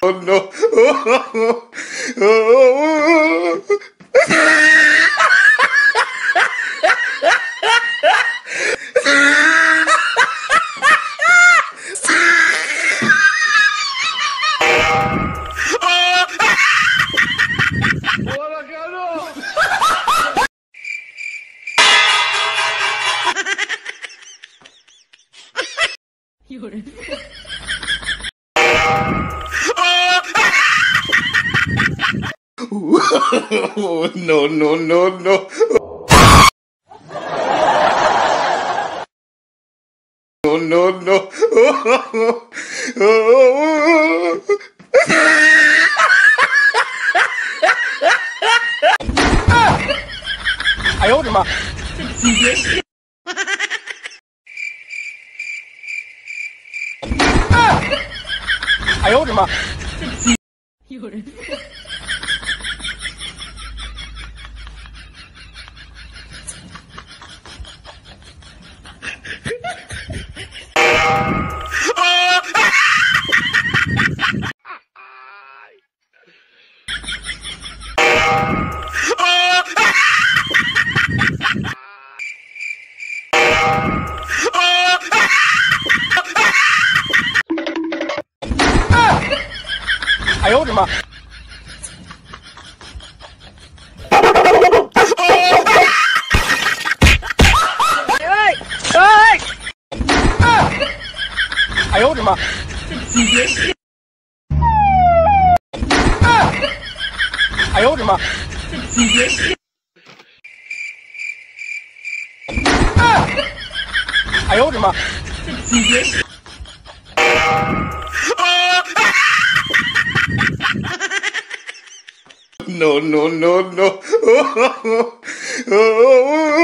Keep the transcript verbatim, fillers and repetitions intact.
Oh no. Oh, oh, oh. Oh, no, no, no, no. No, no, no. Oh, oh, oh. Ah! 哎呦我的妈！你别信！啊！哎呦我的妈！有人。哎呦我的妈！哎哎！啊！哎呦我的妈！你别信！啊！哎呦我的妈！你别信！啊！哎呦我的妈！你别信！ No, no, no, no. Oh, oh, oh, oh.